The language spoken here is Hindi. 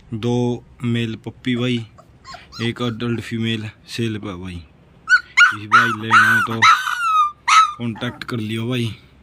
2 मेल पप्पी भाई, एक अडल्ट फीमेल सेल पर भाई। किसी भाई लेना हो तो कांटेक्ट कर लियो भाई।